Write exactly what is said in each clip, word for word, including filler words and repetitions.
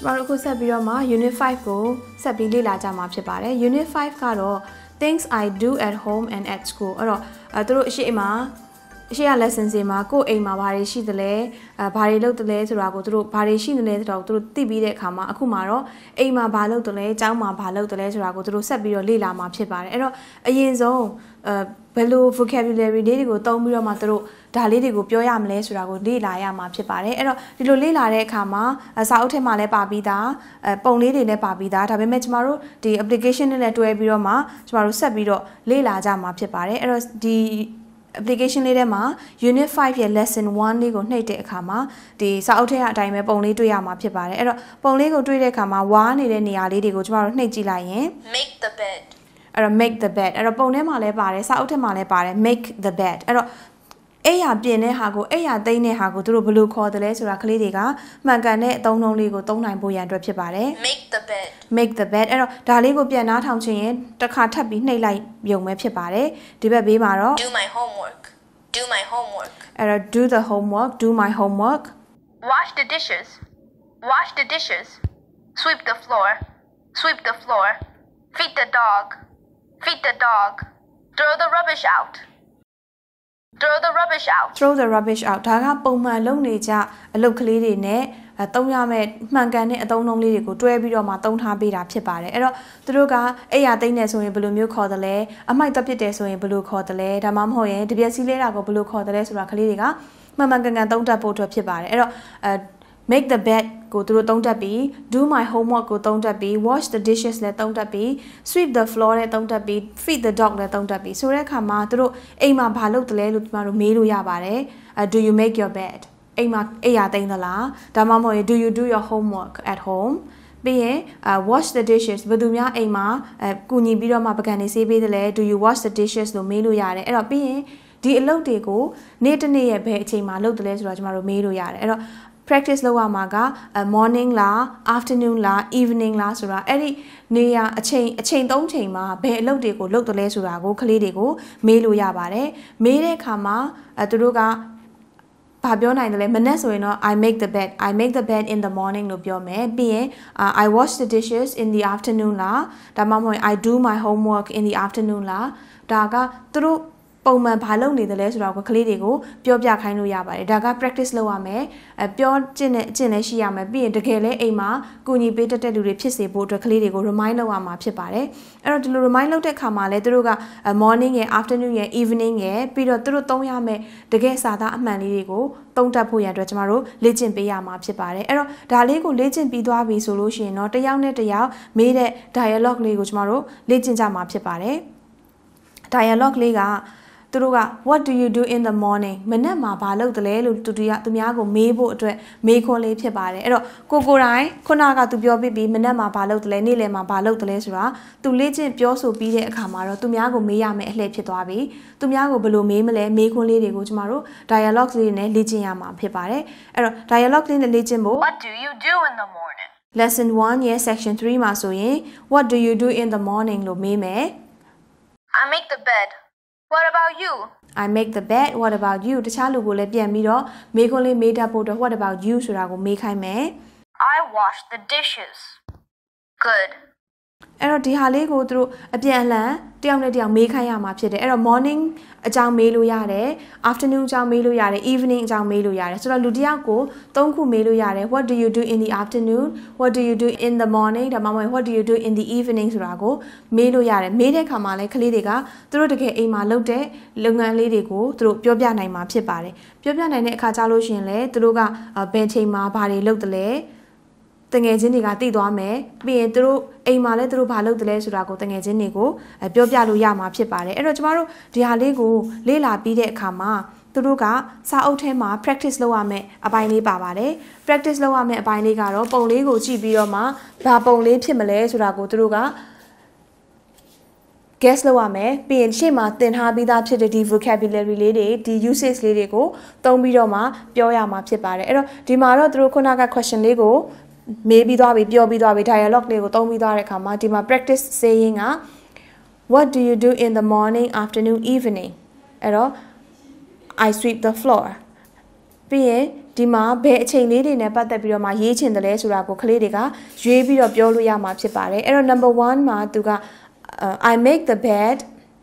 ကျမတို့အခုဆက်ပြီးတော့မှ Unit five ကိုဆက်ပြီးလေ့လာကြမှာဖြစ်ပါတယ် Unit five ကတော့ Things I do at home and at school အဲ့တော့အဲသူတို့အရှိအမှာအရှိရ lesson စီမှာကိုယ့်အိမ်မှာဘာတွေရှိသလဲအဲဘာတွေလုပ်သလဲဆိုတာကိုသူတို့ဘာတွေရှိနေလဲဆိုတော့သူတို့သိပြီးတဲ့အခါမှာအခုမှာတော့အိမ်မှာဘာလုပ်သလဲကျောင်းမှာဘာလုပ်သလဲဆိုတာကိုသူတို့ဆက်ပြီးတော့လေ့လာမှာဖြစ်ပါတယ်အဲ့တော့အရင်ဆုံးအဲဘယ်လို vocabulary လေးတွေကိုသုံးပြီးတော့မှသူတို့ဒါလေးတွေကိုပြောရမလဲဆိုတာကိုလေ့လာရမှာဖြစ်ပါတယ်အဲ့တော့ဒီလိုလေ့လာတဲ့အခါမှာစာအုပ်ထဲမှာလည်းပါပြီးသားအဲပုံလေးတွေလည်းပါပြီးသားဒါပေမဲ့ကျမတို့ဒီ application နဲ့လည်းတွဲပြီးတော့မှကျမတို့ဆက်ပြီးတော့လေ့လာကြမှာဖြစ်ပါတယ်အဲ့တော့ဒီapplication လေးထဲမှာ Unit five ရဲ့ lesson one လေးကိုနှိပ်တဲ့အခါမှာဒီစာအုပ်ထဲအတိုင်းပဲပုံလေးတွေ့ရမှာဖြစ်ပါတယ်အဲ့တော့ပုံလေးကိုတွေ့တဲ့အခါမှာဝါနေတဲ့နေရာလေးတွေကိုကျမတို့နှိပ်ကြည့်လိုက်ရင် make the bed အဲ့တော့ make the bed အဲ့တော့ပုံထဲမှာလည်းပါတယ်စာအုပ်ထဲမှာလည်းပါတယ် make the bed အဲ့တော့အဲ့ရပြင်တဲ့ဟာကိုအဲ့ရသိမ်းတဲ့ဟာကိုသူတို့ဘယ်လိုခေါ်တယ်လဲဆိုတာကလေးတွေကမှန်ကန်တဲ့အသုံးနှုန်းလေးကိုသုံးနိုင်ဖို့ရန်အတွက်ဖြစ်ပါတယ် make the bed make the bed အဲ့တော့ဒါလေးကိုပြန်နှားထောင်ချင်ရင်တစ်ခါထပ်ပြီးနှိပ်လိုက်ရုံပဲဖြစ်ပါတယ်ဒီဘက်ဘေးမှာတော့ do my homework do my homework အဲ့တော့ do the homework do my homework wash the dishes wash the dishes sweep the floor sweep the floor feed the dog feed the dog throw the rubbish out throw the rubbish out throw the rubbish out ဒါကပုံမှန်လုပ်နေကြအလုပ်ကလေးတွေနဲ့အဲသုံးရမယ့်မှန်ကန်တဲ့အသုံးအနှုန်းလေးတွေကိုတွဲပြီးတော့မှသုံးထားပေးတာဖြစ်ပါတယ်အဲ့တော့သူတို့ကအဲ့ရသိမ်းနေဆိုရင်ဘယ်လိုမျိုးခေါ်တယ်လဲအမိုက်တက်ပစ်တယ်ဆိုရင်ဘယ်လိုခေါ်တယ်လဲဒါမှမဟုတ်ရင်တပြက်စီးလဲတာကိုဘယ်လိုခေါ်တယ်လဲဆိုတာကလေးတွေကမှန်မှန်ကန်ကန်သုံးတတ်ဖို့အတွက်ဖြစ်ပါတယ်အဲ့တော့အဲ make the bed ကိုသူတို့သုံးတတ်ပြီး do my homework ကိုသုံးတတ်ပြီး wash the dishes လည်းသုံးတတ်ပြီး sweep the floor လည်းသုံးတတ်ပြီး feed the dog လည်းသုံးတတ်ပြီးဆိုတဲ့အခါမှာသူတို့အိမ်မှာဘာလုပ်တယ်လဲလို့ကျွန်တော်တို့မေးလို့ရပါတယ် do you make your bed အိမ်မှာအိမ်ရသိမ်းသလားဒါမှမဟုတ်ရင် do you do your homework at home ပြီးရင် wash the dishes ဘယ်သူများအိမ်မှာအဲကူညီပြီးတော့မှပကံနေဆေးပေးတယ်လဲ do you wash the dishes လို့မေးလို့ရတယ်အဲ့တော့ပြီးရင်ဒီအလုပ်တွေကိုနေ့တစ်နေ့ရဲ့ဘယ်အချိန်မှာလုပ်တယ်လဲဆိုတော့ကျွန်တော်တို့မေးလို့ရတယ်အဲ့တော့ practice လုပ်ရမှာက morning လား afternoon လား evening လားဆိုတာအဲ့ဒီနေရအချိန်အချိန်သုံးချိန်မှာဘယ်အလုပ်တွေကိုလုပ်တယ်လဲဆိုတာကိုကလေးတွေကိုမေးလို့ရပါတယ်မေးတဲ့အခါမှာအဲသူတို့ကဘာပြောနိုင်တယ်လဲမနေ့ဆိုရင်တော့ I make the bed I make the bed in the morning လို့ပြောမယ်ပြီးရင် I wash the dishes in the afternoon လားဒါမှမဟုတ် I do my homework in the afternoon လားဒါကသူတို့ပုံမှန်ဘာလုပ်နေတယ်လဲဆိုတော့ကလေးတွေကိုပြောပြခိုင်းလို့ရပါတယ်ဒါက practice လုပ်ရမယ်အဲပြောကျင့်တဲ့အကျင့်လည်းရှိရမယ်ပြီးရင်တကယ်လဲအိမ်မှာကူညီပေးတတ်တဲ့လူတွေဖြစ်စေဖို့အတွက်ကလေးတွေကို remind လုပ်ရမှာဖြစ်ပါတယ်အဲ့တော့ဒီလို remind လုပ်တဲ့အခါမှာလဲသူတို့က morning ရဲ့ afternoon ရဲ့ evening ရဲ့ပြီးတော့သူတို့သုံးရမယ်တကယ်စာသားအမှန်လေးတွေကိုသုံးတတ်ဖို့ရန်အတွက်ကျမတို့လေ့ကျင့်ပေးရမှာဖြစ်ပါတယ်အဲ့တော့ဒါလေးကိုလေ့ကျင့်ပြီးသွားပြီဆိုလို့ရှိရင်တော့တယောက်နဲ့တယောက်မေးတဲ့ dialogue လေးကိုကျမတို့လေ့ကျင့်ကြမှာဖြစ်ပါတယ် dialogue လေးကသူတို့က what do you do in the morning မနေ့မှာဘာလုပ်တယ်လဲလို့သူတို့ကသူများကိုမေးဖို့အတွက်မေးခွန်းလေးဖြစ်ပါတယ်အဲ့တော့ကိုကိုတိုင်းခုနကသူပြောပြပြီးမနေ့မှာဘာလုပ်တယ်လဲနေ့လယ်မှာဘာလုပ်တယ်လဲဆိုတာသူလေ့ကျင့်ပြောဆိုပြီးတဲ့အခါမှာတော့သူများကိုမေးရမယ်အလှည့်ဖြစ်သွားပြီသူများကိုဘယ်လိုမေးမလဲမေးခွန်းလေးတွေကိုကျမတို့ dialogue လေးနဲ့လေ့ကျင့်ရမှာဖြစ်ပါတယ်အဲ့တော့ dialogue လေးနဲ့လေ့ကျင့်ဖို့ what do you do in the morning lesson one ရဲ့ section three မှာဆိုရင် what do you do in the morning လို့မေးမယ် I make the bed what about you I make the bed what about you တခြားလူကိုလည်းပြန်ပြီးတော့မေးခွန်းလေးမေးတတ်ဖို့အတွက် what about you ဆိုတာကိုမေးခိုင်းမယ် I wash the dishes good အဲ့တော့ဒီဟာလေးကိုသူတို့အပြန်အလှန်တယောက်နဲ့တယောက်မေးခိုင်းရမှာဖြစ်တယ်အဲ့တော့ morning အကြောင်းမေးလို့ရတယ် afternoon အကြောင်းမေးလို့ရတယ် evening အကြောင်းမေးလို့ရတယ်ဆိုတော့လူတယောက်ကိုသုံးခုမေးလို့ရတယ် what do you do in the afternoon what do you do in the morning ဒါမှမဟုတ် what do you do in the evening ဆိုတာကိုမေးလို့ရတယ်မေးတဲ့အခါမှာလည်းကလေးတွေကသူတို့တကယ်အိမ်မှာလုပ်တဲ့လုပ်ငန်းလေးတွေကိုသူတို့ပြောပြနိုင်မှာဖြစ်ပါတယ်ပြောပြနိုင်တဲ့အခါကြားလို့ရှိရင်လည်းသူတို့ကဘယ်ချိန်မှာဘာတွေလုပ်တယ်လဲတငယ်ချင်းတွေကသိသွားမယ်ပြီးရင်သူတို့အိမ်မှာလည်းသူတို့ဘာလုပ်တယ်လဲဆိုတာကိုတငယ်ချင်းတွေကိုပြောပြလို့ရမှာဖြစ်ပါတယ်အဲ့တော့ကျမတို့ဒီဟာလေးကိုလေ့လာပြီးတဲ့အခါမှာသူတို့ကစာအုပ်ထဲမှာ practice လုပ်ရမယ်အပိုင်းလေးပါပါတယ် practice လုပ်ရမယ်အပိုင်းလေးကတော့ပုံလေးကိုကြည့်ပြီးတော့မှဘာပုံလေးဖြစ်မလဲဆိုတာကိုသူတို့က guess လုပ်ရမယ်ပြီးရင်ရှေ့မှာသင်ထားပြီးသားဖြစ်တဲ့ဒီ vocabulary လေးတွေဒီ usage လေးတွေကိုသုံးပြီးတော့မှပြောရမှာဖြစ်ပါတယ်အဲ့တော့ဒီမှာတော့သူတို့ခုနက question လေးကိုမေးပြီးသွားပြီပြောပြီးသွားပြီ dialogue လေးကိုသုံးပြီးသွားတဲ့အခါမှာဒီမှာ practice saying က what do you do in the morning afternoon evening အဲ့တော့ I sweep the floor ပြီးရင်ဒီမှာဘယ်အချိန်လေးတွေနဲ့ပတ်သက်ပြီးတော့မှရေးချင်တယ်လဲဆိုတာကိုကလေးတွေကရွေးပြီးတော့ပြောလို့ရမှာဖြစ်ပါတယ်အဲ့တော့ number one မှာသူက I make the bed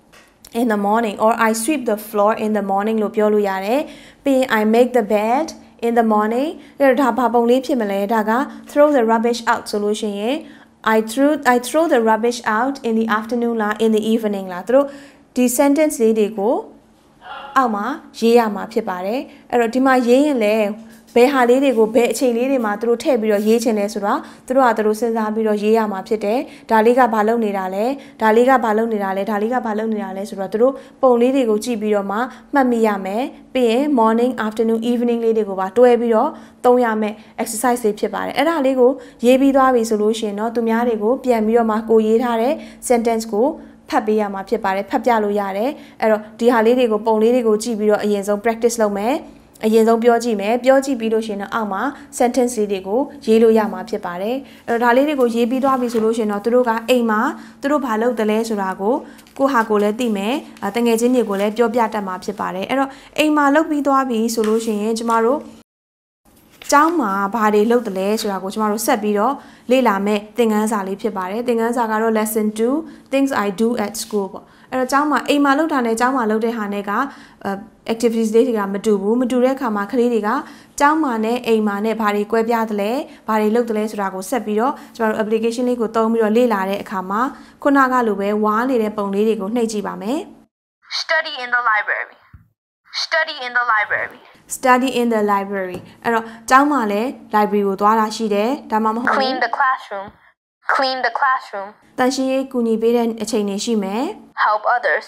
in the morning or I sweep the floor in the morning လို့ပြောလို့ရတယ်ပြီးရင် I make the bed in the morning အဲ့တော့ဒါဘာပုံလေးဖြစ်မလဲဒါက throw the rubbish out ဆိုလို့ရှိရင် I threw I throw the rubbish out in the afternoon လား in the evening လားသူတို့ဒီ sentence လေးတွေကိုအောက်မှာရေးရမှာဖြစ်ပါတယ်အဲ့တော့ဒီမှာရေးရင်လည်းဘယ်ဟာလေးတွေကိုဘယ်အချိန်လေးတွေမှာသူတို့ထည့်ပြီးတော့ရေးချင်လဲဆိုတော့သူတို့ကသူတို့စဉ်းစားပြီးတော့ရေးရမှာဖြစ်တယ်ဒါလေးကဘာလုပ်နေတာလဲဒါလေးကဘာလုပ်နေတာလဲဒါလေးကဘာလုပ်နေတာလဲဆိုတော့သူတို့ပုံလေးတွေကိုကြည့်ပြီးတော့မှမှတ်မိရမယ်ပြီးရင် morning afternoon evening လေးတွေကိုပါတွဲပြီးတော့သုံးရမယ် exercise လေးဖြစ်ပါတယ်အဲ့ဒါလေးကိုရေးပြီးသွားပြီဆိုလို့ရှိရင်တော့သူများတွေကိုပြန်ပြီးတော့မှကိုရေးထားတဲ့ sentence ကိုဖတ်ပေးရမှာဖြစ်ပါတယ်ဖတ်ပြလို့ရတယ်အဲ့တော့ဒီဟာလေးတွေကိုပုံလေးတွေကိုကြည့်ပြီးတော့အရင်ဆုံး practice လုပ်မယ်အရင်ဆုံးပြောကြည့်မယ်ပြောကြည့်ပြီးလို့ရှိရင်တော့အောက်မှာ sentence လေးတွေကိုရေးလို့ရမှာဖြစ်ပါတယ်အဲ့တော့ဒါလေးတွေကိုရေးပြီးသွားပြီဆိုလို့ရှိရင်တော့သူတို့ကအိမ်မှာသူတို့ဘာလုပ်တယ်လဲဆိုတာကိုကိုဟာကိုလည်းသိမယ်တငယ်ချင်းတွေကိုလည်းပြောပြတတ်မှာဖြစ်ပါတယ်အဲ့တော့အိမ်မှာလုပ်ပြီးသွားပြီဆိုလို့ရှိရင်ကျမတို့ကျောင်းမှာဘာတွေလုပ်တယ်လဲဆိုတာကိုကျမတို့ဆက်ပြီးတော့လေ့လာမယ်သင်ခန်းစာလေးဖြစ်ပါတယ်သင်ခန်းစာကတော့ lesson two things I do at school ပေါ့အဲ့တော့ကျောင်းမှာအိမ်မှာလုပ်တာနဲ့ကျောင်းမှာလုပ်တဲ့ဟာနဲ့က activities လေးတွေကမတူဘူးမတူတဲ့အခါမှာကလေးတွေကကျောင်းမှာနဲ့အိမ်မှာနဲ့ဘာတွေကွဲပြားတယ်လဲဘာတွေလုပ်တယ်လဲဆိုတာကိုဆက်ပြီးတော့ကျမတို့ application လေးကိုသုံးပြီးတော့လေ့လာတဲ့အခါမှာခုနကလိုပဲဝါးနေတဲ့ပုံလေးတွေကိုနှိပ်ကြည့်ပါမယ် Study in the library Study in the library Study in the library အဲ့တော့ကျောင်းမှာလည်း library ကိုသွားတာရှိတယ်ဒါမှမဟုတ် Clean the classroom Clean the classroom တန်ရှင်းရေးကူညီပေးတဲ့အချိန်တွေရှိမယ် Help others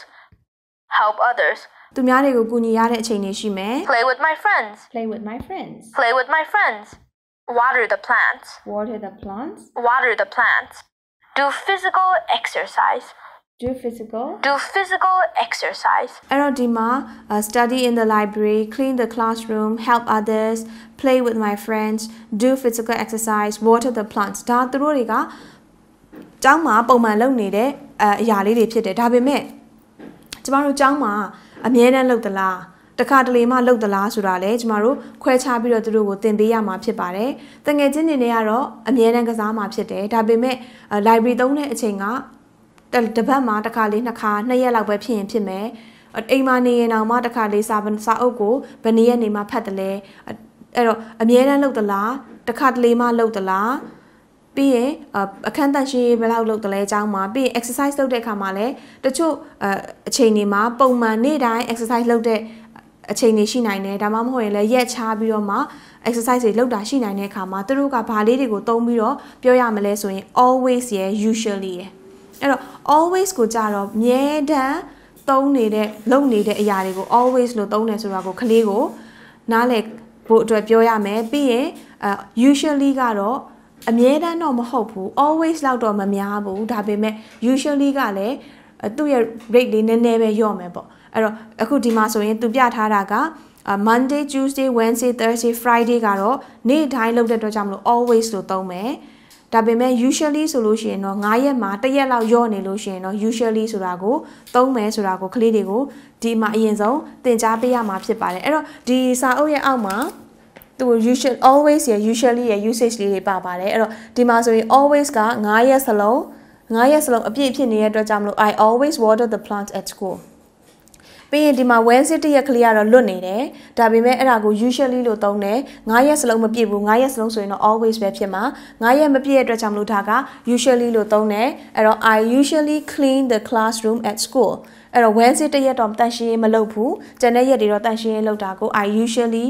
Help others သူများတွေကိုကူညီရတဲ့အချိန်တွေရှိမယ် Play with my friends Play with my friends Play with my friends Water the plants Water the plants Water the plants Do physical exercise Do physical Do physical exercise အဲ့တော့ဒီမှာ study in the library clean the classroom help others play with my friends do physical exercise water the plants ဒါသူတို့တွေကကျောင်းမှာပုံမှန်လုပ်နေတဲ့အရာလေးတွေဖြစ်တယ်ဒါပေမဲ့ကျမတို့ကျောင်းမှာအမြဲတမ်းလုပ်သလားတခါတလေမှလုပ်သလားဆိုတာလေကျမတို့ခွဲခြားပြီးတော့သူတို့ကိုသင်ပေးရမှာဖြစ်ပါတယ်တငယ်ချင်းတွေနဲ့ကတော့အမြဲတမ်းကစားမှာဖြစ်တယ်ဒါပေမဲ့ library သုံးတဲ့အချိန်ကတပတ်မှာတစ်ခါလေးနှစ်ခါနှစ်ရက်လောက်ပဲဖြစ်ရင်ဖြစ်မယ်အိမ်မှာနေရင်တော့မှတစ်ခါလေးစာစာအုပ်ကိုဘယ်နည်းရက်နေမှဖတ်တယ်လဲအဲ့တော့အမြဲတမ်းလုပ်သလားတစ်ခါတလေမှလုပ်သလားပြီးရင်အခန်းတန့်ရှင်းရေးဘယ်လောက်လုပ်တယ်လဲအကြောင်းမှာပြီးရင် exercise လုပ်တဲ့အခါမှာလည်းတချို့အချိန်တွေမှာပုံမှန်နေ့တိုင်း exercise လုပ်တဲ့အချိန်တွေရှိနိုင်တယ်ဒါမှမဟုတ်ရင်လည်းရက်ချပြီးတော့မှ exercise တွေလုပ်တာရှိနိုင်တဲ့အခါမှာသူတို့ကဘာလေးတွေကိုသုံးပြီးတော့ပြောရမလဲဆိုရင် always ရယ် usually ရယ်အဲ့တော့ always ကိုကြတော့အမြဲတမ်းသုံးနေတဲ့လုပ်နေတဲ့အရာတွေကို always လို့သုံးတယ်ဆိုတာကိုကလေးကိုနားလည်ဖို့အတွက်ပြောရမယ်ပြီးရင် usually ကတော့အမြဲတမ်းတော့မဟုတ်ဘူး always လောက်တော့မများဘူးဒါပေမဲ့ usually ကလည်းသူ့ရဲ့ rate လေးနည်းနည်းပဲလျော့မယ်ပေါ့အဲ့တော့အခုဒီမှာဆိုရင်သူပြထားတာက Monday Tuesday Wednesday Thursday Friday ကတော့နေ့တိုင်းလုပ်တဲ့အတွက်ကြောင့်မလို့ always လို့သုံးမယ်ဒါပေမဲ့ usually ဆိုလို့ရှိရင်တော့nineရက်မှာတစ်ရက်လောက်လျော့နေလို့ရှိရင်တော့ usually ဆိုတာကိုသုံးမယ်ဆိုတာကိုကလေးတွေကိုဒီမှာအရင်ဆုံးသင်ကြားပေးရမှာဖြစ်ပါတယ်အဲ့တော့ဒီစာအုပ်ရဲ့အောက်မှာသူ usual always ရ usually ရ usage လေးတွေပါပါတယ်အဲ့တော့ဒီမှာဆိုရင် always ကnineရက်စလုံးnineရက်စလုံးအပြည့်ဖြစ်နေတဲ့အတွက်ကြောင့်မလို့ I always water the plants at school ပြီးရင်ဒီမှာ Wednesday တစ်ရက်ကလေးကတော့လွတ်နေတယ်ဒါပေမဲ့အဲ့ဒါကို usually လို့သုံးတယ်nineရက်စလုံးမပြည့်ဘူးnineရက်စလုံးဆိုရင်တော့ always ပဲဖြစ်မှာnineရက်မပြည့်တဲ့အတွက်ကြောင့်မလို့ဒါက usually လို့သုံးတယ်အဲ့တော့ I usually clean the classroom at school အဲ့တော့ Wednesday တစ်ရက်တော့တန့်ရှင်းရေးမလုပ်ဘူးကျန်တဲ့ရက်တွေတော့တန့်ရှင်းရေးလုပ်တာကို I usually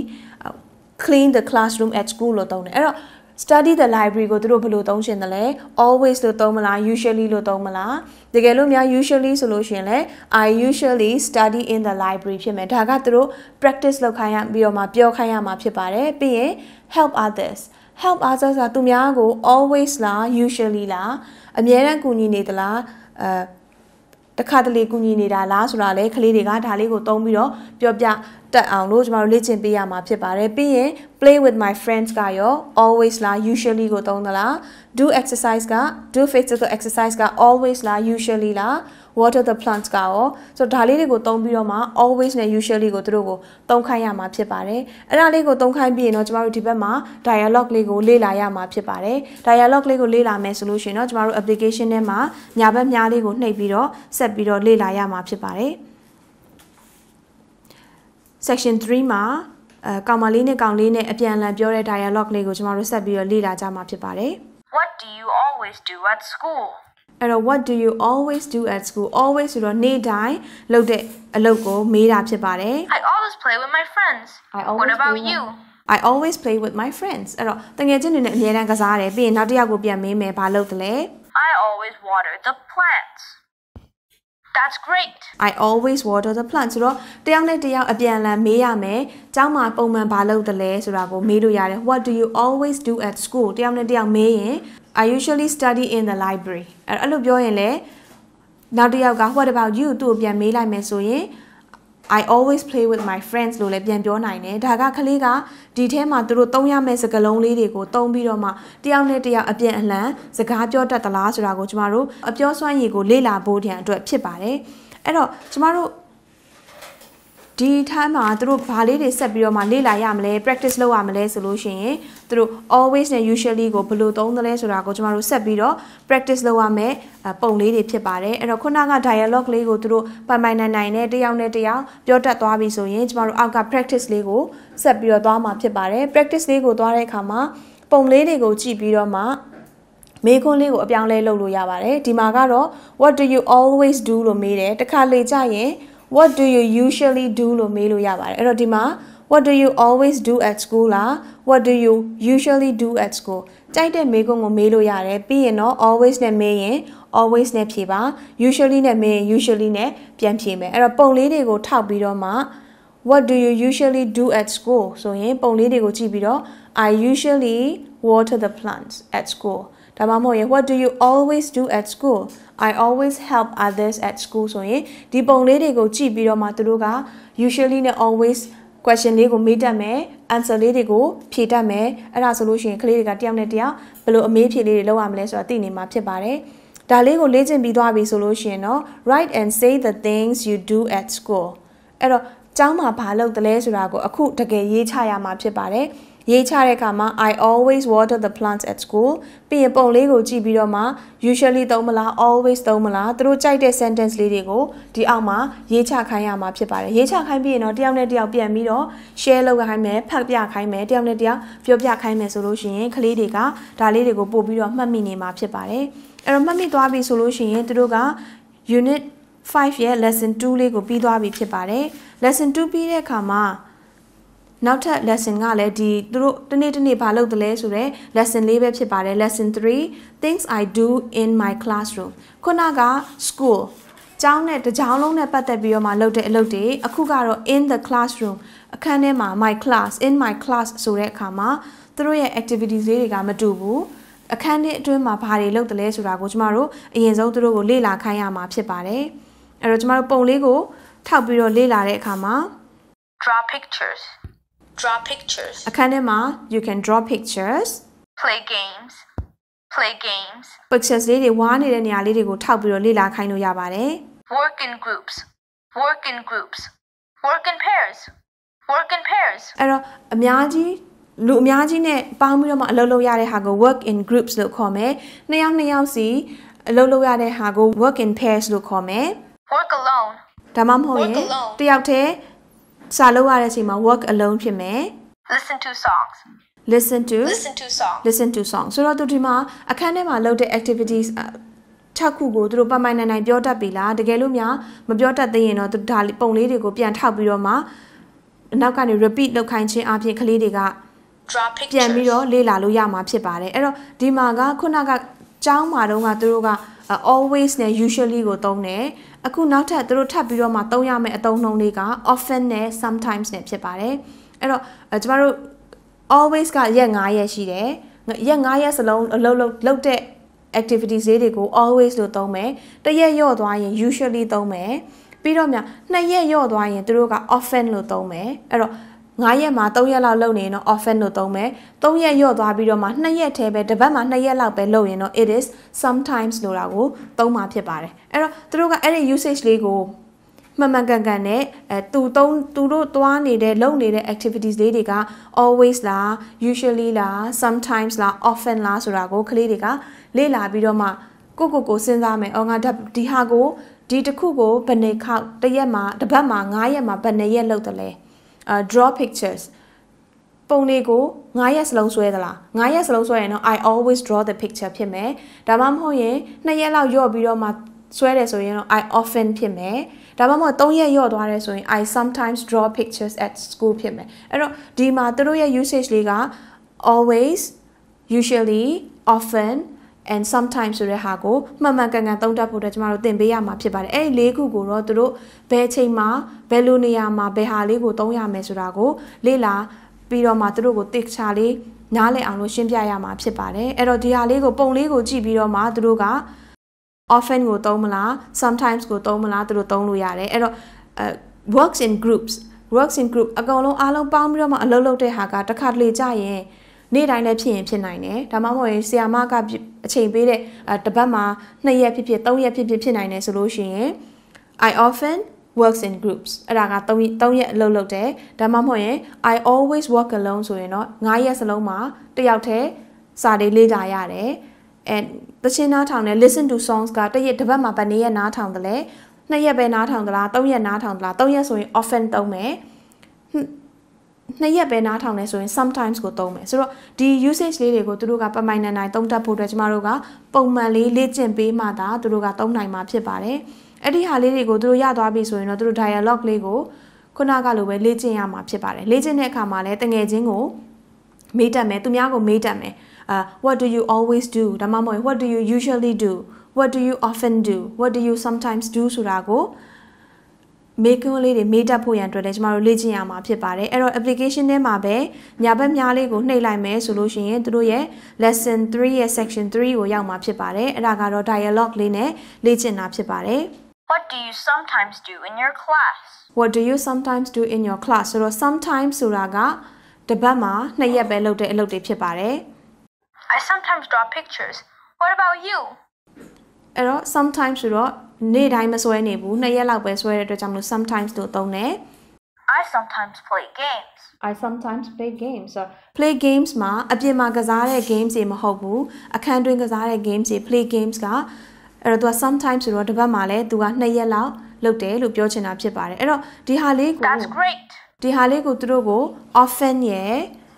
clean the classroom at school လို့သုံးတယ်အဲ့တော့ study the library ကိုသူတို့ဘယ်လိုသုံးရှင်တယ်လဲ always လို့သုံးမလား usually လို့သုံးမလားတကယ်လို့များ usually ဆိုလို့ရှိရင်လဲ I usually study in the library ဖြစ်မယ်ဒါကသူတို့ practice လုပ်ခိုင်းရပြီးတော့မှပြောခိုင်းရမှာဖြစ်ပါတယ်ပြီးရင် help others help others ကသူများကို always လား usually လားအမြဲတမ်းကူညီနေသလားအဲတခါတလေကူညီနေတာလားဆိုတာလေကလေးတွေကဒါလေးကိုသုံးပြီးတော့ပြောပြတက်အောင်လို့ကျွန်တော်တို့လေ့ကျင့်ပေးရမှာဖြစ်ပါတယ်ပြီးရင် play with my friends ကရော always လား usually ကိုသုံးသလား do exercise က do physical exercise က always လား usually လား water the plants ကရောဆိုတော့ဒါလေးတွေကိုသုံးပြီးတော့မှ always နဲ့ usually ကိုသူတို့ကိုသုံးခိုင်းရမှာဖြစ်ပါတယ်အဲ့ဒါလေးကိုသုံးခိုင်းပြီးရင်တော့ကျမတို့ဒီဘက်မှာ dialogue လေးကိုလေ့လာရမှာဖြစ်ပါတယ် dialogue လေးကိုလေ့လာမယ်ဆိုလို့ရှိရင်တော့ကျမတို့ application ထဲမှာညာဘက်မြားလေးကိုနှိပ်ပြီးတော့ဆက်ပြီးတော့လေ့လာရမှာဖြစ်ပါတယ် section three မှာအဲကောင်မလေးနဲ့ကောင်လေးနဲ့အပြန်အလှန်ပြောတဲ့ dialogue လေးကိုကျမတို့ဆက်ပြီးတော့လေ့လာကြမှာဖြစ်ပါတယ် What do you always do at school? အဲ့တော့ what do you always do at school? always ဆိုတော့နေ့တိုင်းလုပ်တဲ့အလုပ်ကိုမေးတာဖြစ်ပါတယ် I always play with my friends. I always What about play you? I always play with my friends အဲ့တော့တကယ်ချင်းတွေနဲ့အများတန်းကစားတယ်ပြီးရင်နောက်တစ်ယောက်ကိုပြန်မေးမယ်ဘာလုပ်တယ်လဲ I always water the plants. That's great. I always water the plants ဆိုတော့တယောက်နဲ့တယောက်အပြန်အလှန်မေးရမယ်။ကျောင်းမှာပုံမှန်ဘာလုပ်တယ်လဲဆိုတာကိုမေးလို့ရတယ် What do you always do at school တယောက်နဲ့တယောက်မေးရင် I usually study in the library အဲ့လိုပြောရင်လေနောက်တစ်ယောက်က What about you သူ့ကိုပြန်မေးလိုက်မယ်ဆိုရင် I always play with my friends လို့လည်းပြန်ပြောနိုင်တယ်ဒါကကလေးကဒီထဲမှာသူတို့သုံးရမယ့်စကားလုံးလေးတွေကိုသုံးပြီးတော့မှတယောက်နဲ့တယောက်အပြန်အလှန်စကားပြောတတ်သလားဆိုတာကိုကျမတို့အပြောစွမ်းရည်ကိုလေ့လာဖို့တည်းအတွက်ဖြစ်ပါတယ်အဲ့တော့ကျမတို့ဒီ time မှာသူတို့ဘာလေးတွေဆက်ပြီးတော့မှလေ့လာရမလဲ practice လုပ်ရမလဲဆိုလို့ရှိရင်သူတို့ always နဲ့ usually ကိုဘယ်လိုသုံးသလဲဆိုတာကိုကျမတို့ဆက်ပြီးတော့ practice လုပ်ရမယ်ပုံလေးတွေဖြစ်ပါတယ်အဲ့တော့ခုနက dialogue လေးကိုသူတို့ပိုင်ပိုင်နိုင်နိုင်နဲ့တယောက်နဲ့တယောက်ပြောတတ်သွားပြီဆိုရင်ကျမတို့အောက်က practice လေးကိုဆက်ပြီးတော့သွားမှာဖြစ်ပါတယ် practice လေးကိုသွားတဲ့အခါမှာပုံလေးတွေကိုကြည့်ပြီးတော့မှမေးခွန်းလေးကိုအပြောင်းလဲလုပ်လို့ရပါတယ်ဒီမှာကတော့ what do you always do လို့မေးတယ်တစ်ခါလေကြာရင်What do you usually do လို့မေးလို့ရပါတယ်အဲ့တော့ဒီမှာ What do you always do at school လား What do you usually do at school ကြိုက်တဲ့မေးခွန်းကိုမေးလို့ရတယ်ပြီးရင်တော့ always နဲ့မေးရင် always နဲ့ဖြေပါ usually နဲ့မေးရင် usually နဲ့ပြန်ဖြေမယ်အဲ့တော့ပုံလေးတွေကိုထောက်ပြီးတော့မှ What do you usually do at school ဆိုရင်ပုံလေးတွေကိုကြည့်ပြီးတော့ I usually water the plants at schoolဒါမှမဟုတ်ရင် What do you always do at school I always help others at school ဆိုရင်ဒီပုံလေးတွေကိုကြည့်ပြီးတော့မှသူတို့က usually နဲ့ always question လေးကိုမေးတတ်မယ် answer လေးတွေကိုဖြေတတ်မယ်အဲ့ဒါဆိုလို့ရှိရင်ကလေးတွေကတယောက်နဲ့တယောက်ဘယ်လိုအမေးဖြေလေးတွေလုပ်ရမလဲဆိုတာသိနေမှာဖြစ်ပါတယ်ဒါလေးကိုလေ့ကျင့်ပြီးသွားပြီဆိုလို့ရှိရင်တော့ write and say the things you do at school အဲ့တော့ကျောင်းမှာဘာလုပ်တယ်လဲဆိုတာကိုအခုတကယ်ရေးချရမှာဖြစ်ပါတယ်ရေးချတဲ့အခါမှာ I always water the plants at school ပြီးရင်ပုံလေးကိုကြည့်ပြီးတော့မှ usually သုံးမလား always သုံးမလားသူတို့ကြိုက်တဲ့ sentence လေးတွေကိုဒီအောက်မှာရေးချခိုင်းရမှာဖြစ်ပါတယ်ရေးချခိုင်းပြီးရင်တော့တယောက်နဲ့တယောက်ပြန်ပြီးတော့ share လုပ်ခိုင်းမယ်ဖတ်ပြခိုင်းမယ်တယောက်နဲ့တယောက်ပြောပြခိုင်းမယ်ဆိုလို့ရှိရင်ကလေးတွေကဒါလေးတွေကိုပို့ပြီးတော့မှတ်မိနေမှာဖြစ်ပါတယ်အဲ့တော့မှတ်မိသွားပြီဆိုလို့ရှိရင်သူတို့က unit five ရဲ့ lesson two လေးကိုပြီးသွားပြီဖြစ်ပါတယ် lesson two ပြီးတဲ့အခါမှာနောက်ထပ် lesson ကလည်းဒီသူတို့တနေ့တနေ့ဘာလုပ်တယ်လဲဆိုတော့ lesson လေးပဲဖြစ်ပါတယ် lesson three things I do in my classroom ခုနက school ကျောင်းနဲ့တကျောင်းလုံးနဲ့ပတ်သက်ပြီးတော့မှလုပ်တဲ့အလုပ်တွေအခုကတော့ in the classroom အခန်းထဲမှာ my class in my class ဆိုတဲ့အခါမှာသူတို့ရဲ့ activities လေးတွေကမတူဘူးအခန်းထဲအတွင်းမှာဘာတွေလုပ်တယ်လဲဆိုတာကိုကျမတို့အရင်ဆုံးသူတို့ကိုလေ့လာခိုင်းရမှာဖြစ်ပါတယ်အဲ့တော့ကျမတို့ပုံလေးကိုထောက်ပြီးတော့လေ့လာတဲ့အခါမှာ Draw pictures. Draw pictures. အခန်းထဲမှာ you can draw pictures. Play games. Play games. Pictures လေးတွေဝါးနေတဲ့နေရာလေးတွေကိုထောက်ပြီးတော့လေ့လာခိုင်းလို့ရပါတယ် Work in groups. Work in groups. Work in pairs. Work in pairs. အဲ့တော့အများကြီးလူအများကြီးနဲ့ပေါင်းပြီးတော့မှအလုပ်လုပ်ရတဲ့ဟာကို work in groups လို့ခေါ်မယ်နှစ်ယောက်နှစ်ယောက်စီအလုပ်လုပ်ရတဲ့ဟာကို work in pairs လို့ခေါ်မယ် Work alone. ဒါမှမဟုတ်ရင်တယောက်တည်းစာလုပ်ရတဲ့အချိန်မှာ work alone ဖြစ်မယ် Listen to songs. listen to Listen to songs. listen to songs ဆိုတော့သူဒီမှာအခန်းထဲမှာလုပ်တဲ့ activities ၆ခုကိုသူတို့ပမိုင်နိုင်နိုင်ပြောတတ်ပြီလားတကယ်လို့များမပြောတတ်သေးရင်တော့သူဒါပုံလေးတွေကိုပြန်ထောက်ပြီးတော့မှနောက်ကနေ repeat လုပ်ခိုင်းခြင်းအပြင်ကလေးတွေက Draw pictures. ပြန်ပြီးတော့လေ့လာလို့ရမှာဖြစ်ပါတယ်အဲ့တော့ဒီမှာကခုနကကျောင်းမှာတော့ကသူတို့က always နဲ့ usually ကိုသုံးတယ်အခုနောက်ထပ်သူတို့ထပ်ပြီးတော့မှသုံးရမယ့်အသုံးနှုန်းလေးက often နဲ့ sometimes နဲ့ဖြစ်ပါတယ်အဲ့တော့ကျမတို့ always ကရက်၅ရက်ရှိတယ်ရက်၅ရက်စလုံးအလုပ်လုပ်လုပ်တဲ့ activities တွေကို always လို့သုံးမယ်တစ်ရက်ရော့သွားရင် usually သုံးမယ်ပြီးတော့မြနှစ်ရက်ရော့သွားရင်သူတို့က often လို့သုံးမယ်အဲ့တော့ nineရက်မှာthreeရက်လောက်လုပ်နေရင်တော့ often လို့သုံးမယ်threeရက်ရော့သွားပြီးတော့မှtwoရက်ထဲပဲတစ်ပတ်မှာtwoရက်လောက်ပဲလုပ်ရင်တော့ it is sometimes လို့တာကိုသုံးမှာဖြစ်ပါတယ်အဲ့တော့သူတို့ကအဲ့ဒီ usage လေးကိုမှန်မှန်ကန်ကန်နဲ့အဲသူသုံးသူတို့သွားနေတဲ့လုပ်နေတဲ့ activities လေးတွေက always လား usually လား sometimes လား often လားဆိုတာကိုကလေးတွေကလေ့လာပြီးတော့မှကိုကိုကိုစဉ်းစားမယ်အော်ငါဒီဟာကိုဒီတစ်ခုကိုဘယ်နှစ်ခေါက်တစ်ရက်မှာတစ်ပတ်မှာnineရက်မှာဘယ်နှစ်ရက်လုပ်တယ်လဲအာ draw pictures ပုံလေးကိုnineရက်စလုံးဆွဲသလားnineရက်စလုံးဆွဲရင်တော့ I always draw the picture ဖြစ်မယ်ဒါမှမဟုတ်ရင်twoရက်လောက်ရော့ပြီးတော့မှဆွဲတယ်ဆိုရင်တော့ I often ဖြစ်မယ်ဒါမှမဟုတ်threeရက်ရော့သွားတယ်ဆိုရင် I sometimes draw pictures at school ဖြစ်မယ်အဲ့တော့ဒီမှာသူတို့ရဲ့ usage လေးက always usually often and sometimes ဆိုတဲ့ဟာကိုမှန်မှန်ကန်ကန်သုံးတတ်ဖို့အတွက်ကျမတို့သင်ပေးရမှာဖြစ်ပါတယ်အဲ့ဒီလေးခုကိုတော့သူတို့ဘယ်အချိန်မှာဘယ်လိုနေရာမှာဘယ်ဟာလေးကိုသုံးရမယ်ဆိုတာကိုလေ့လာပြီးတော့မှသူတို့ကိုသိချာလေးနားလည်အောင်လို့ရှင်းပြရမှာဖြစ်ပါတယ်အဲ့တော့ဒီဟာလေးကိုပုံလေးကိုကြည့်ပြီးတော့မှသူတို့ကoften ကိုသုံးမလား sometimes ကိုသုံးမလားသူတို့သုံးလို့ရတယ်အဲ့တော့ works in groups works in group အကောင်လုံးအားလုံးပေါင်းပြီးတော့မှအလုပ်လုပ်တဲ့ဟာကတစ်ခါတလေကြာရင်နေ့တိုင်းလည်းဖြစ်ရင်ဖြစ်နိုင်တယ်ဒါမှမဟုတ်ရင်ဆရာမကအချိန်ပေးတဲ့တစ်ပတ်မှာtwoရက်ဖြစ်ဖြစ်threeရက်ဖြစ်ဖြစ်ဖြစ်နိုင်တယ်ဆိုလို့ရှိရင် I often works in groups အဲ့ဒါကthree threeရက်အလုပ်လုပ်တယ်ဒါမှမဟုတ်ရင် I always work alone ဆိုရင်တော့nineရက်စလုံးမှာတစ်ယောက်တည်းစာတွေလေ့လာရတယ် and တချင်းနားထောင်တယ် listen to songs ကတစ်ရက်တစ်ပတ်မှာဘယ်နည်းရက်နားထောင်တယ်လဲtwoရက်ပဲနားထောင်သလားthreeရက်နားထောင်သလားthreeရက်ဆိုရင် often သုံးမယ်twoရက်ပဲနားထောင်နေဆိုရင် sometimes ကိုသုံးမယ်ဆိုတော့ဒီ usage လေးတွေကိုသူတို့ကပမိုင်နိုင်နိုင်သုံးတတ်ဖို့အတွက်ကျမတို့ကပုံမှန်လေးလေ့ကျင့်ပေးမှသာသူတို့ကသုံးနိုင်မှာဖြစ်ပါတယ်အဲ့ဒီဟာလေးတွေကိုသူတို့ရသွားပြီဆိုရင်တော့သူတို့ dialogue လေးကိုခုနကလိုပဲလေ့ကျင့်ရမှာဖြစ်ပါတယ်လေ့ကျင့်တဲ့အခါမှာလည်းတငယ်ချင်းကိုမေးတတ်မယ်သူများကိုမေးတတ်မယ်အာ what do you always do ဒါမှမဟုတ် what do you usually do what do you often do what do you sometimes do ဆိုတာကိုမေကွန်းလေးတွေမေးတတ်ဖို့ရန်အတွက်လည်းကျမတို့လေ့ကျင့်ရမှာဖြစ်ပါတယ်အဲ့တော့ application ထဲမှာပဲညာဘက်များလေးကိုနှိပ်လိုက်မယ်ဆိုလို့ရှိရင်သူတို့ရဲ့ lesson three ရဲ့ section three ကိုရောက်မှာဖြစ်ပါတယ်အဲ့ဒါကတော့ dialogue လေးနဲ့လေ့ကျင့်တာဖြစ်ပါတယ် What do you sometimes do in your class? What do you sometimes do in your class? ဆိုတော့ sometimes ဆိုတာကတစ်ပတ်မှာtwoရက်ပဲလုပ်တဲ့အလုပ်တွေဖြစ်ပါတယ် I sometimes draw pictures. What about you? အဲ့တော့ sometimes ဆိုတော့နေ့တိုင်းမဆွဲနေဘူးtwoရက်လောက်ပဲဆွဲတဲ့အတွက်ကြောင့်မို့ sometimes လို့သုံးတယ် I sometimes play games. I sometimes play games. So play games မှာအပြင်မှာကစားတဲ့ games တွေမဟုတ်ဘူးအခန်းတွင်းကစားတဲ့ games တွေ play games ကအဲ့တော့သူက sometimes ဆိုတော့တစ်ပတ်မှာလည်းသူကtwoရက်လောက်လုပ်တယ်လို့ပြောချင်တာဖြစ်ပါတယ်အဲ့တော့ဒီဟာလေးကို That's great. ဒီဟာလေးကိုသူတို့ကို often ရယ်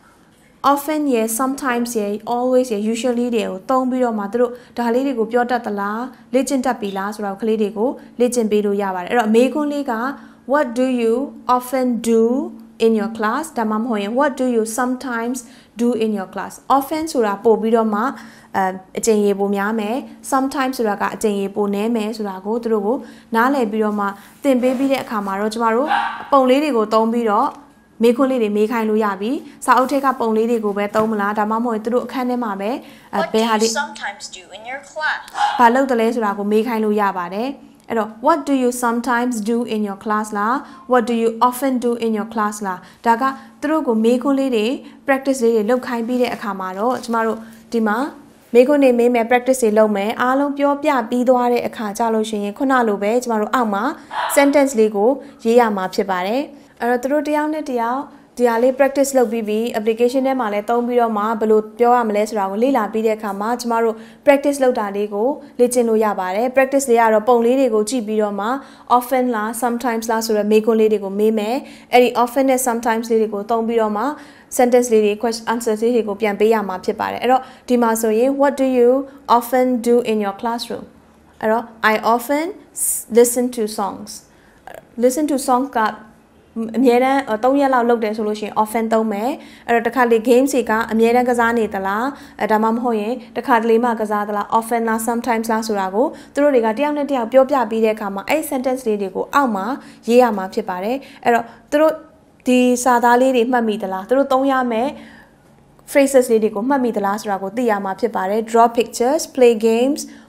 often ရယ် sometimes ရယ် always ရယ် usually တွေကိုသုံးပြီးတော့မှသူတို့ဒါလေးတွေကိုပြောတတ်သလားလေ့ကျင့်တတ်ပြီလားဆိုတော့ကလေးတွေကိုလေ့ကျင့်ပေးလို့ရပါတယ်အဲ့တော့အမေခွန်းလေးက what do you often do in your class ဒါမှမဟုတ်ရင် what do you sometimes do in your class often ဆိုတာပို့ပြီးတော့မှအဲအကျင့်ရေပိုများမယ် sometimes ဆိုတာကအကျင့်ရေပိုနည်းမယ်ဆိုတာကိုသူတို့ကိုနားလည်ပြီးတော့မှသင်ပေးပြီးတဲ့အခါမှာတော့ကျမတို့ပုံလေးတွေကိုသုံးပြီးတော့မေးခွန်းလေးတွေမေးခိုင်းလို့ရပြီစာအုပ်ထဲကပုံလေးတွေကိုပဲသုံးမလားဒါမှမဟုတ်သူတို့အခန်းထဲမှာပဲဘယ်ဟာလေး sometimes do in your class ဘာလုပ်တယ်လဲဆိုတာကိုမေးခိုင်းလို့ရပါတယ်အဲ့တော့ what do you sometimes do in your class လား what do you often do in your class လားဒါကသူတို့ကိုမေးခွန်းလေးတွေ practice လေးတွေလုပ်ခိုင်းပြီးတဲ့အခါမှာတော့ကျမတို့ဒီမှာမေးခွန်းနေမေးမယ် practice တွေလုပ်မယ်အားလုံးပြောပြပြီးသွားတဲ့အခါကြလို့ရှိရင်ခုနလိုပဲကျမတို့အောက်မှာ sentence လေးကိုရေးရမှာဖြစ်ပါတယ်အဲ့တော့သူတို့တယောက်နဲ့တယောက်ဒီဟာလေး practice လုပ်ပြီးပြီး application ထဲမှာလည်းသုံးပြီးတော့မှဘယ်လိုပြောရမလဲဆိုတာကိုလေ့လာပြီးတဲ့အခါမှာကျမတို့ practice လုပ်တာလေးကိုလေ့ကျင့်လို့ရပါတယ် practice လေးကတော့ပုံလေးတွေကိုကြည့်ပြီးတော့မှ often လား sometimes လားဆိုတော့မေးခွန်းလေးတွေကိုမေးမယ်အဲ့ဒီ often နဲ့ sometimes လေးတွေကိုသုံးပြီးတော့မှ sentence လေးတွေ question answer လေးတွေကိုပြန်ပေးရမှာဖြစ်ပါတယ်အဲ့တော့ဒီမှာဆိုရင် what do you often do in your classroom အဲ့တော့ I often listen to songs listen to songs ကအမြဲတမ်းthreeရက်လောက်လုပ်တယ်ဆိုလို့ရှိရင် often သုံးမယ်အဲ့တော့တစ်ခါလေ games တွေကအမြဲတမ်းကစားနေသလားအဲဒါမှမဟုတ်ရင်တစ်ခါတလေမှကစားသလား often လား sometimes လားဆိုတာကိုသူတို့တွေကတယောက်နဲ့တယောက်ပြောပြပြီးတဲ့အခါမှာအဲ့ sentence လေးတွေကိုအောက်မှာရေးရမှာဖြစ်ပါတယ်အဲ့တော့သူတို့ဒီစာသားလေးတွေမှတ်မိသလားသူတို့သုံးရမယ် phrases လေးတွေကိုမှတ်မိသလားဆိုတာကိုသိရမှာဖြစ်ပါတယ် draw pictures play games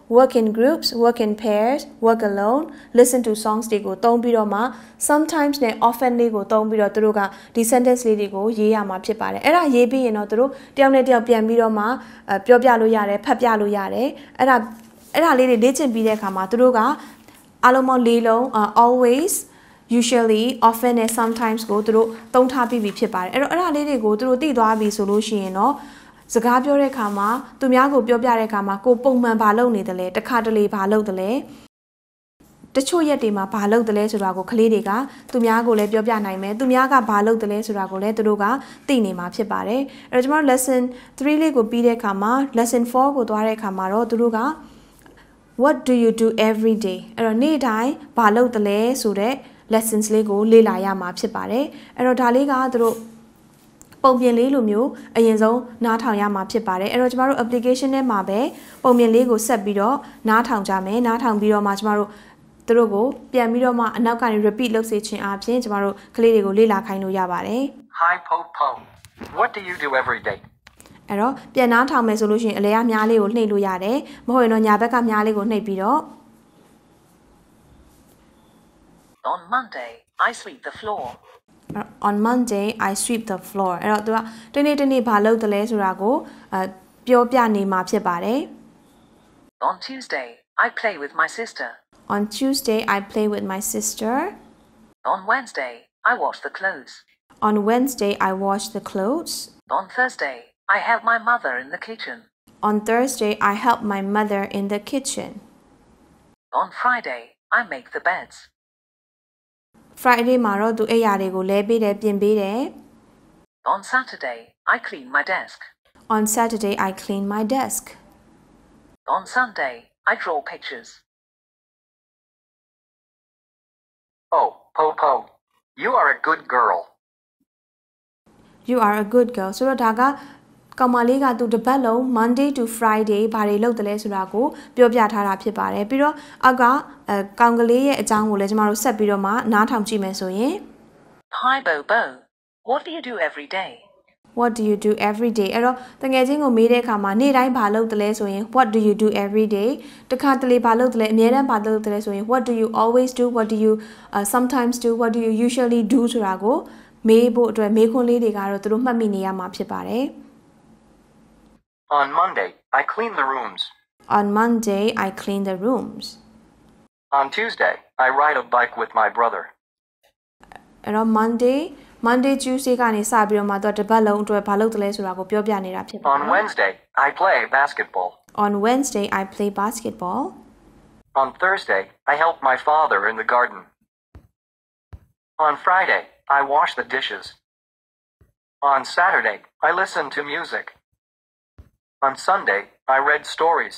work in groups work in pairs work alone listen to songs တွေကိုသုံးပြီးတော့မှ sometimes နဲ့ often လေးကိုသုံးပြီးတော့သူတို့ကဒီ sentence လေးတွေကိုရေးရမှာဖြစ်ပါတယ်အဲ့ဒါရေးပြီးရင်တော့သူတို့တယောက်နဲ့တယောက်ပြန်ပြီးတော့မှပြောပြလို့ရတယ်ဖတ်ပြလို့ရတယ်အဲ့ဒါအဲ့ဒါလေးတွေလေ့ကျင့်ပြီးတဲ့အခါမှာသူတို့ကအလုံးပေါင်း၄လုံး always usually often နဲ့ sometimes ကိုသူတို့သုံးထားပြီးပြီဖြစ်ပါတယ်အဲ့တော့အဲ့ဒါလေးတွေကိုသူတို့သိသွားပြီဆိုလို့ရှိရင်တော့စကားပြောတဲ့အခါမှာသူများကိုပြောပြတဲ့အခါမှာကိုပုံမှန်ဘာလုပ်နေတယ်လဲတစ်ခါတလေဘာလုပ်တယ်လဲတချို့ရက်တွေမှာဘာလုပ်တယ်လဲဆိုတာကိုကလေးတွေကသူများကိုလည်းပြောပြနိုင်မယ်သူများကဘာလုပ်တယ်လဲဆိုတာကိုလည်းသူတို့ကသိနေမှာဖြစ်ပါတယ်အဲ့တော့ကျွန်တော် lesson three လေးကိုပြီးတဲ့အခါမှာ lesson four ကိုသွားတဲ့အခါမှာတော့သူတို့က what do you do every day အဲ့တော့နေ့တိုင်းဘာလုပ်တယ်လဲဆိုတဲ့ lessons လေးကိုလေ့လာရမှာဖြစ်ပါတယ်အဲ့တော့ဒါလေးကသူတို့ပုံပြင်လေးလိုမျိုးအရင်ဆုံးနားထောင်ရမှာဖြစ်ပါတယ်အဲ့တော့ကျမတို့ application ထဲမှာပဲပုံပြင်လေးကိုဆက်ပြီးတော့နားထောင်ကြမယ်နားထောင်ပြီးတော့မှကျမတို့သူတို့ကိုပြန်ပြီးတော့မှအနောက်ကနေ repeat လုပ်စေခြင်းအပြင်ကျမတို့ကလေးတွေကိုလေ့လာခိုင်းလို့ရပါတယ် Hi Po Po What do you do every day အဲ့တော့ပြန်နားထောင်မယ်ဆိုလို့ရှိရင်အလဲအများလေးကိုနှိပ်လို့ရတယ်မဟုတ်ရင်တော့ညာဘက်ကများလေးကိုနှိပ်ပြီးတော့ On Monday I sweep the floor On Monday I sweep the floor အဲ့တော့သူကတနေ့တနေ့ဘာလုပ်တယ်လဲဆိုတာကိုအပြောပြနေမှာဖြစ်ပါတယ် On Tuesday I play with my sister On Tuesday I play with my sister On Wednesday I wash the clothes On Wednesday I wash the clothes On Thursday I help my mother in the kitchen On Thursday I help my mother in the kitchen On Friday I make the beds Friday မှာတော့သူအိပ်ယာတွေကိုလဲပေးတယ်ပြင်ပေးတယ် On Saturday I clean my desk On Saturday I clean my desk On Sunday I draw pictures Oh Po Po You are a good girl You are a good girl ဆိုတော့ဒါကကောင်မလေးကသူတစ်ပတ်လုံး Monday to Friday ဘာတွေလုပ်တယ်လဲဆိုတာကိုပြောပြထားတာဖြစ်ပါတယ်ပြီးတော့အောက်ကအဲကောင်ကလေးရဲ့အကြောင်းကိုလည်းကျမတို့ဆက်ပြီးတော့မှနားထောင်ကြည့်မယ်ဆိုရင် Hi Bobo What do you do every day What do you do every day အဲ့တော့တကယ်ချင်းကိုမေးတဲ့အခါမှာနေ့တိုင်းဘာလုပ်တယ်လဲဆိုရင် What do you do every day တခါတလေဘာလုပ်တယ်လဲအများတန်းဘာလုပ်တယ်လဲဆိုရင် What do you always do What do you uh, sometimes do What do you usually do ဆိုတာကိုမေးဖို့အတွက်မေးခွန်းလေးတွေကတော့သူတို့မှတ်မိနေရမှာဖြစ်ပါတယ် On Monday I clean the rooms On Monday I clean the rooms On Tuesday I ride a bike with my brother အဲ့တော့ Monday Monday Tuesday ကနေစပြီးတော့မှတော့တစ်ပတ်လုံးအတွက်ဘာလုပ်တယ်လဲဆိုတာကိုပြောပြနေတာဖြစ်ပါတယ် On Wednesday I play basketball On Wednesday I play basketball On Thursday I help my father in the garden On Friday I wash the dishes On Saturday I listen to music On Sunday I read stories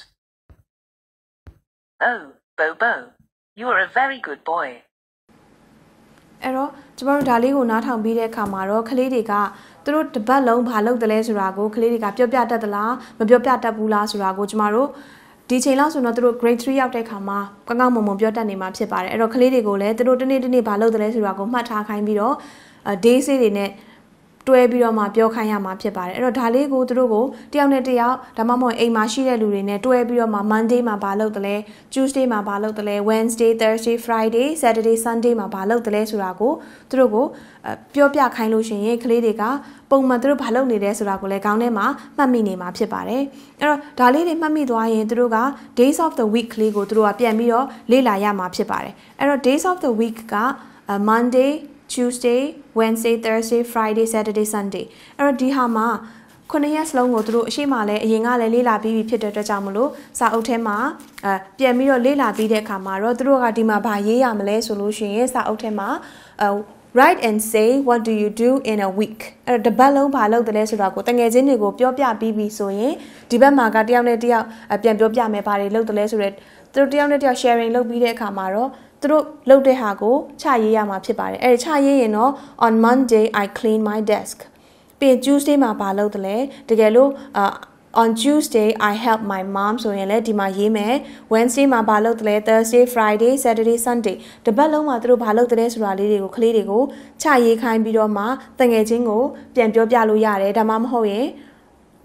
Oh Bobo You are a very good boy အဲ့တော့ကျမတို့ဒါလေးကိုနားထောင်ပြီးတဲ့အခါမှာတော့ကလေးတွေကသူတို့တစ်ပတ်လုံးဘာလုပ်တယ်လဲဆိုတာကိုကလေးတွေကပြောပြတတ်သလားမပြောပြတတ်ဘူးလားဆိုတာကိုကျမတို့ဒီချိန်လောက်ဆိုတော့သူတို့ grade three ရောက်တဲ့အခါမှာကောင်းကောင်းမွန်မွန်ပြောတတ်နေမှာဖြစ်ပါတယ်အဲ့တော့ကလေးတွေကိုလည်းသူတို့တနေ့တနေ့ဘာလုပ်တယ်လဲဆိုတာကိုမှတ်ထားခိုင်းပြီးတော့ day စေးတွေနဲ့တွဲပြီးတော့မှပြောခိုင်းရမှာဖြစ်ပါတယ်အဲ့တော့ဒါလေးကိုသူတို့ကိုတယောက်နဲ့တယောက်ဒါမှမဟုတ်အိမ်မှာရှိတဲ့လူတွေနဲ့တွဲပြီးတော့မှ Monday မှာဘာလုပ်တယ်လဲ Tuesday မှာဘာလုပ်တယ်လဲ Wednesday Thursday Friday Saturday Sunday မှာဘာလုပ်တယ်လဲဆိုတာကိုသူတို့ကိုပြောပြခိုင်းလို့ရှိရင်ကလေးတွေကပုံမှန်သူတို့ဘာလုပ်နေလဲဆိုတာကိုလည်းခေါင်းထဲမှာမှတ်မိနေမှာဖြစ်ပါတယ်အဲ့တော့ဒါလေးတွေမှတ်မိသွားရင်သူတို့က days of the week လေးကိုသူတို့ကပြန်ပြီးတော့လေ့လာရမှာဖြစ်ပါတယ်အဲ့တော့ days of the week က Monday Tuesday Wednesday Thursday Friday Saturday Sunday အဲ့တော့ဒီဟာမှာခုနှစ်ရက်စလုံးကိုသူတို့အရှိမလဲအရင်ကလည်းလေ့လာပြီးပြီဖြစ်တဲ့အတွက်ကြောင့်မလို့စာအုပ်ထဲမှာအဲပြန်ပြီးတော့လေ့လာပြီးတဲ့အခါမှာတော့သူတို့ကဒီမှာဘာရေးရမလဲဆိုလို့ရှိရင်စာအုပ်ထဲမှာအဲ write and say what do you do in a week အဲ့တော့တစ်ပတ်လုံးဘာလုပ်တယ်လဲဆိုတာကိုတငယ်ချင်းတွေကိုပြောပြပြီးပြီဆိုရင်ဒီဘက်မှာကတယောက်နဲ့တယောက်ပြန်ပြောပြမယ်ဘာတွေလုပ်တယ်လဲဆိုတော့သူတို့တယောက်နဲ့တယောက် sharing လုပ်ပြီးတဲ့အခါမှာတော့သူတို့လုပ်တဲ့ဟာကိုချရေးရမှာဖြစ်ပါတယ်အဲ့ဒီချရေးရင်တော့ on Monday I clean my desk ပြီး Tuesday မှာဘာလုပ်တယ်လဲတကယ်လို့ on Tuesday I help my mom ဆိုရင်လည်းဒီမှာရေးမယ် Wednesday မှာဘာလုပ်တယ်လဲ Thursday Friday Saturday Sunday တပတ်လုံးမှာသူတို့ဘာလုပ်တယ်လဲဆိုတာလေးတွေကိုကလေးတွေကိုချရေးခိုင်းပြီးတော့မှတငယ်ချင်းကိုပြန်ပြောပြလို့ရတယ်ဒါမှမဟုတ်ရင်တ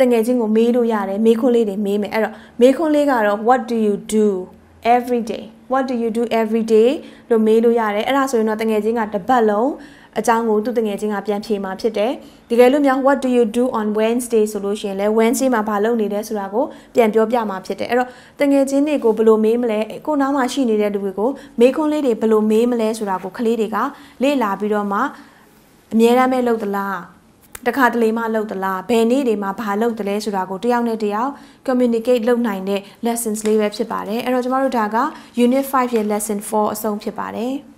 တငယ်ချင်းကိုမေးလို့ရတယ်မေးခွန်းလေးတွေမေးမယ်အဲ့တော့မေးခွန်းလေးကတော့ what do you do every day what do you do every day လို့မေးလို့ရတယ်အဲ့ဒါဆိုရင်တော့တငယ်ချင်းကတစ်ပတ်လုံးအကြောင်းကိုသူ့တငယ်ချင်းကပြန်ဖြေမှာဖြစ်တယ်တကယ်လို့များ what do you do on Wednesday ဆိုလို့ရှိရင်လဲ Wednesday မှာဘာလုပ်နေလဲဆိုတာကိုပြန်ပြောပြမှာဖြစ်တယ်အဲ့တော့တငယ်ချင်းတွေကိုဘယ်လိုမေးမလဲကိုနားမှာရှိနေတဲ့လူတွေကိုမေးခွန်းလေးတွေဘယ်လိုမေးမလဲဆိုတာကိုကလေးတွေကလေ့လာပြီးတော့မှအမြဲတမ်းပဲလုပ်သလားတခါတလေမှလုပ်သလားဘယ်နေ့တွေမှာဘာလုပ်တယ်လဲဆိုတာကိုတယောက်နဲ့တယောက် communicate လုပ်နိုင်တဲ့ lessons လေးပဲဖြစ်ပါတယ်အဲ့တော့ကျမတို့ဒါက unit five ရဲ့ lesson four အဆုံးဖြစ်ပါတယ်